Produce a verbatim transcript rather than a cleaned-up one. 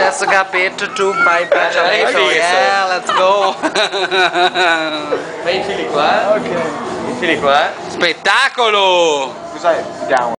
Adesso capito tu fai braccialetto. Hai visto? Yeah, let's go. Fai infili qua. Ok. Infili qua. Spettacolo! Cos'hai? Vediamo.